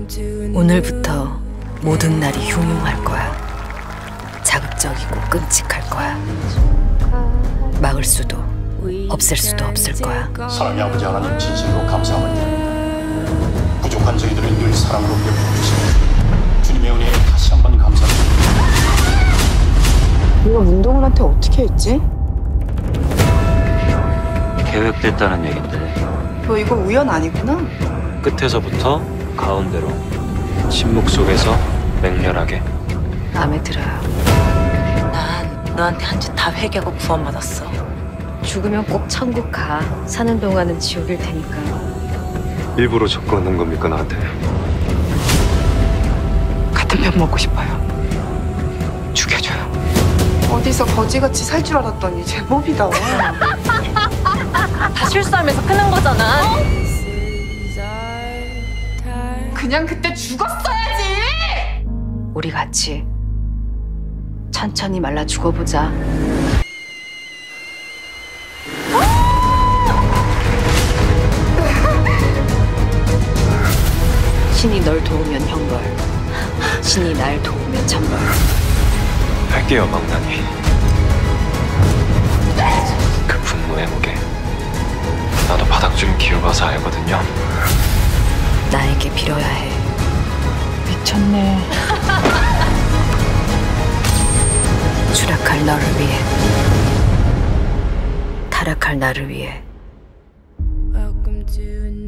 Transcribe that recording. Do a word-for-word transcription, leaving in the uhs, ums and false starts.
오늘부터 모든 날이 흉흉할 거야. 자극적이고 끔찍할 거야. 막을 수도 없앨 수도 없을 거야. 사랑의 아버지 하나님 진심으로 감사함을 드립니다. 부족한 저희들을 늘 사랑으로 베풀어주시고 주님의 은혜에 다시 한번 감사드립니다. 네가 문동훈한테 어떻게 했지? 계획됐다는 얘긴데. 너 이거 우연 아니구나? 끝에서부터 가운데로, 침묵 속에서 맹렬하게. 마음에 들어요. 난 너한테 한 짓 다 회개하고 구원받았어. 죽으면 꼭 천국 가. 사는 동안은 지옥일 테니까. 일부러 접근한 겁니까, 나한테? 같은 편 먹고 싶어요. 죽여줘요. 어디서 거지같이 살 줄 알았더니 제법이다. 다 실수하면서 크는 거잖아. 그냥 그때 죽었어야지! 우리 같이 천천히 말라 죽어보자. 신이 널 도우면 형벌, 신이 날 도우면 천벌. 할게요, 망나니. 그 분노의 무게, 나도 바닥 좀 기어봐서 알거든요. 나에게 빌어야 해. 미쳤네. 추락할 너를 위해, 타락할 나를 위해. Welcome to